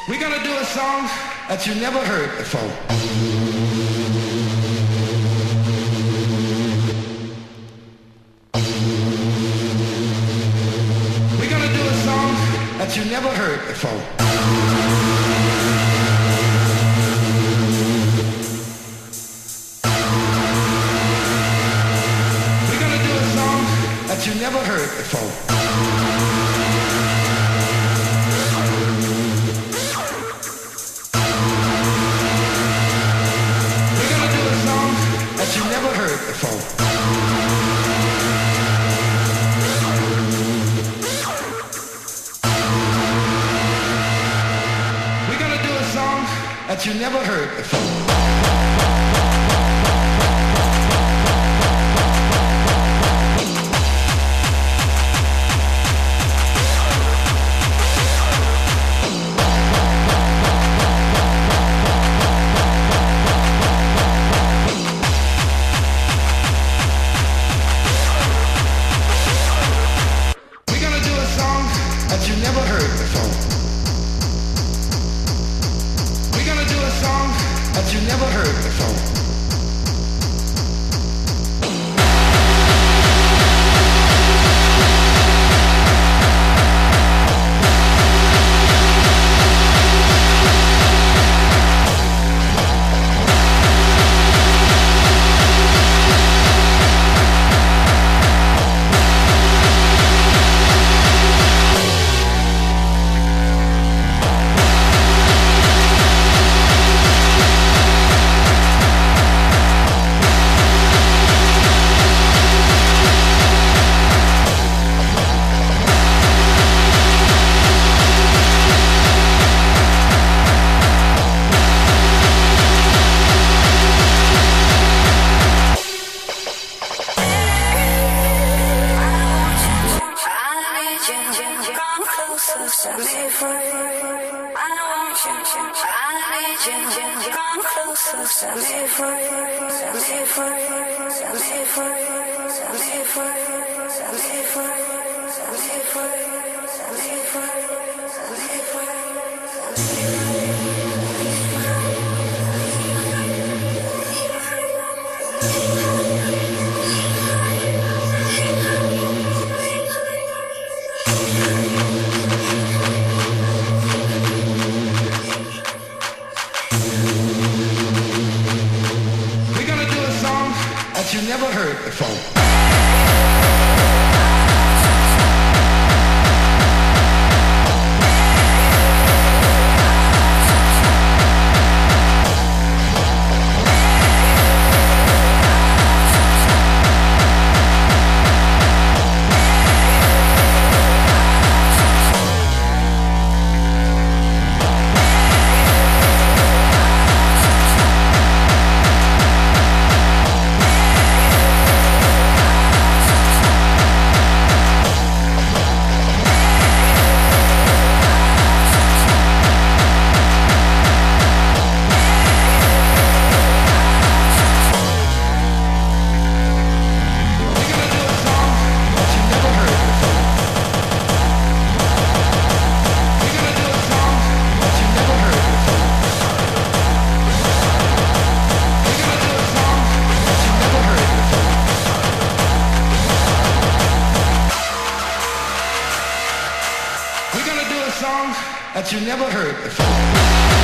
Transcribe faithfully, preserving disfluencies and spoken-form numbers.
We're gonna do a song that you never heard before. We're gonna do a song that you never heard before. We're gonna do a song that you never heard before. You never heard before. We're gonna do a song that you never heard before. That you never heard before. We're gonna do a song that you never heard before. Set me free. I want you. I need you. Come closer. Set me free. Set me free. Set me free. Set me free. Set me free. Set me free. Set me free. Set me free. That you never heard before. That you never heard before.